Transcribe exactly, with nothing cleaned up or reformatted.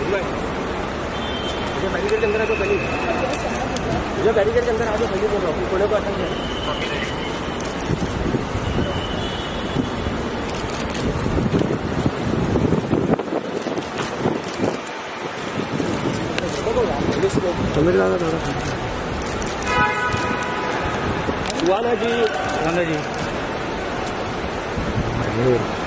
मुझे बैरिकेड के अंदर आ जाओ पहले, मुझे बैरिकेड के अंदर आ जाओ पहले बोल रहा हूँ, कोने को अटक जाए। समझ रहा था थोड़ा सुहाना जी, सुहाना जी